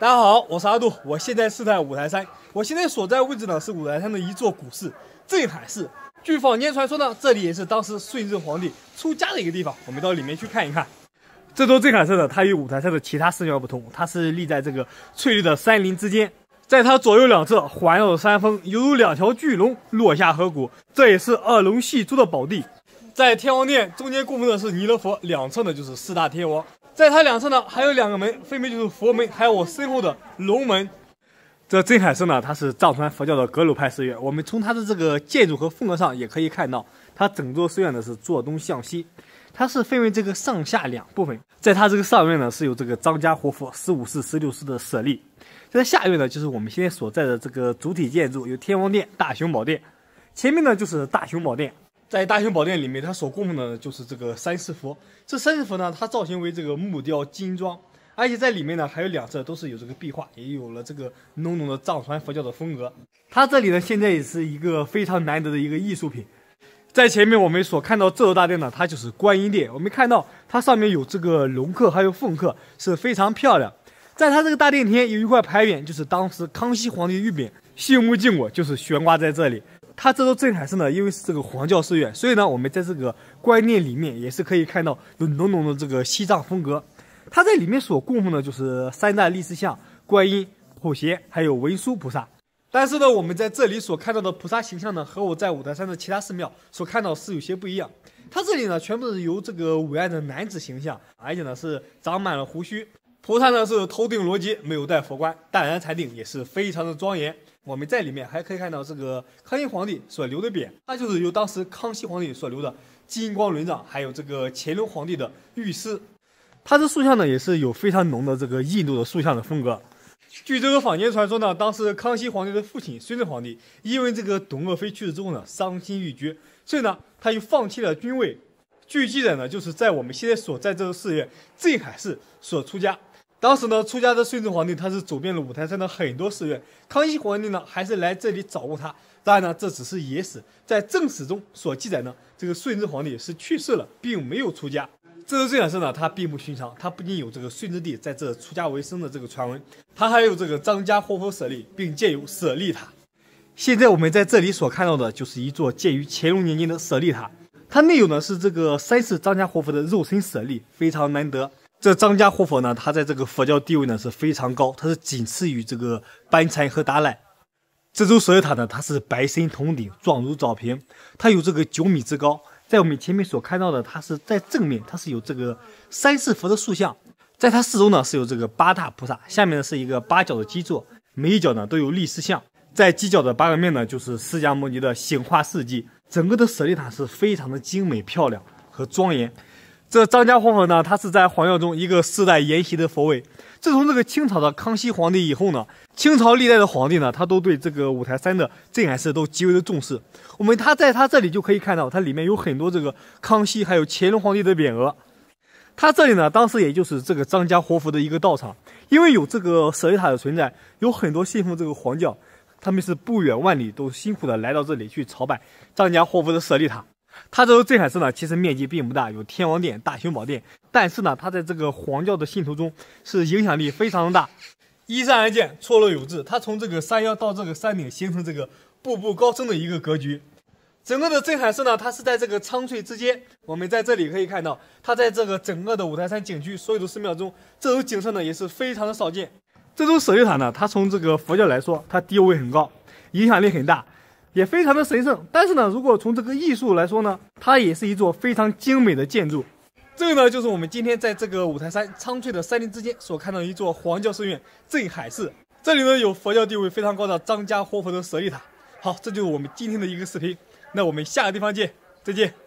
大家好，我是阿杜，我现在是在五台山。我现在所在位置呢是五台山的一座古寺镇海寺。据坊间传说呢，这里也是当时顺治皇帝出家的一个地方。我们到里面去看一看。这座镇海寺呢，它与五台山的其他寺庙不同，它是立在这个翠绿的山林之间，在它左右两侧环绕的山峰，犹如两条巨龙落下河谷，这也是二龙戏珠的宝地。在天王殿中间供奉的是弥勒佛，两侧呢就是四大天王。在它两侧呢，还有两个门，分别就是佛门，还有我身后的龙门。这镇海寺呢，它是藏传佛教的格鲁派寺院。我们从它的这个建筑和风格上也可以看到，它整座寺院呢是坐东向西，它是分为这个上下两部分。在它这个上院呢，是有这个张家活佛15世、16世的舍利。在下院呢，就是我们现在所在的这个主体建筑，有天王殿、大雄宝殿。前面呢就是大雄宝殿。在大雄宝殿里面，它所供奉的就是这个三世佛。这三世佛呢，它造型为这个木雕金装，而且在里面呢还有两侧都是有这个壁画，也有了这个浓浓的藏传佛教的风格。它这里呢现在也是一个非常难得的一个艺术品。在前面我们所看到这座大殿呢，它就是观音殿。我们看到它上面有这个龙刻，还有凤刻，是非常漂亮。在它这个大殿前有一块牌匾，就是当时康熙皇帝的御匾“杏目敬我”，就是悬挂在这里。它这座镇海寺呢，因为是这个黄教寺院，所以呢，我们在这个观殿里面也是可以看到有浓浓的这个西藏风格。它在里面所供奉的就是三大力士像、观音、普贤，还有文殊菩萨。但是呢，我们在这里所看到的菩萨形象呢，和我在五台山的其他寺庙所看到是有些不一样。它这里呢，全部是由这个伟岸的男子形象，而且呢是长满了胡须。菩萨呢是头顶罗揭，没有戴佛冠，淡然禅定，也是非常的庄严。我们在里面还可以看到这个康熙皇帝所留的匾，它就是由当时康熙皇帝所留的金光轮杖，还有这个乾隆皇帝的玉狮。它的塑像呢也是有非常浓的这个印度的塑像的风格。据这个坊间传说呢，当时康熙皇帝的父亲顺治皇帝因为这个董鄂妃去世之后呢，伤心欲绝，所以呢他又放弃了军位。据记载呢，就是在我们现在所在这个寺院镇海寺所出家。当时呢，出家的顺治皇帝他是走遍了五台山的很多寺院，康熙皇帝呢还是来这里找过他。当然呢，这只是野史，在正史中所记载呢，这个顺治皇帝是去世了，并没有出家。这座镇海寺呢，它并不寻常，它不仅有这个顺治帝在这出家为僧的这个传闻，它还有这个张家活佛舍利，并建有舍利塔。现在我们在这里所看到的就是一座建于乾隆年间的舍利塔，它内有呢是这个三世张家活佛的肉身舍利，非常难得。这张家活佛呢，他在这个佛教地位呢是非常高，他是仅次于这个班禅和达赖。这座舍利塔呢，它是白身铜顶，状如枣瓶，它有这个9米之高。在我们前面所看到的，它是在正面，它是有这个三世佛的塑像，在它四周呢是有这个8大菩萨，下面呢是一个8角的基座，每一角呢都有力士像，在犄角的8个面呢就是释迦牟尼的显化事迹。整个的舍利塔是非常的精美漂亮和庄严。这张家活佛呢，他是在黄教中一个世代沿袭的佛位。自从这个清朝的康熙皇帝以后呢，清朝历代的皇帝呢，他都对这个五台山的镇海寺都极为的重视。在他这里就可以看到，它里面有很多这个康熙还有乾隆皇帝的匾额。他这里呢，当时也就是这个张家活佛的一个道场，因为有这个舍利塔的存在，有很多信奉这个黄教，他们是不远万里都辛苦的来到这里去朝拜张家活佛的舍利塔。它这座镇海寺呢，其实面积并不大，有天王殿、大雄宝殿，但是呢，它在这个黄教的信徒中是影响力非常的大。依山而建，错落有致，它从这个山腰到这个山顶，形成这个步步高升的一个格局。整个的镇海寺呢，它是在这个苍翠之间。我们在这里可以看到，它在这个整个的五台山景区所有的寺庙中，这种景色呢也是非常的少见。这种舍利塔呢，它从这个佛教来说，它地位很高，影响力很大，也非常的神圣。但是呢，如果从这个艺术来说呢，它也是一座非常精美的建筑。这个呢，就是我们今天在这个五台山苍翠的山林之间所看到的一座黄教寺院镇海寺。这里呢有佛教地位非常高的张家活佛的舍利塔。好，这就是我们今天的一个视频。那我们下个地方见，再见。